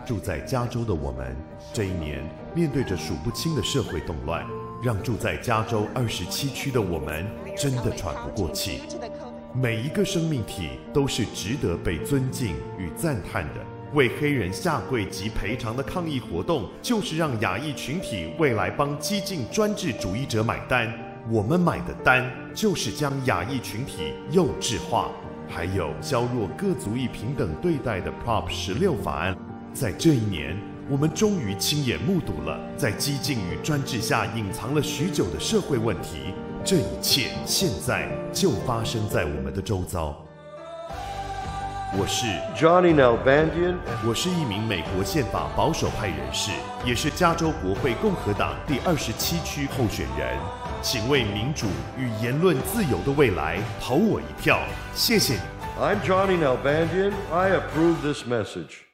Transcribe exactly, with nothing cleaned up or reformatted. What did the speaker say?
住在加州的我们，这一年面对着数不清的社会动乱，让住在加州二十七区的我们真的喘不过气。每一个生命体都是值得被尊敬与赞叹的。为黑人下跪及赔偿的抗议活动，就是让亚裔群体未来帮激进专制主义者买单。我们买的单，就是将亚裔群体幼稚化。还有削弱各族裔平等对待的 Prop 十六法案。在这一年，我们终于亲眼目睹了在激进与专制下隐藏了许久的社会问题。这一切现在就发生在我们的周遭。我是 Johnny Nalbandian， 我是一名美国宪法保守派人士，也是加州国会共和党第二十七区候选人。请为民主与言论自由的未来投我一票，谢谢你。 I'm Johnny Nalbandian. I approve this message.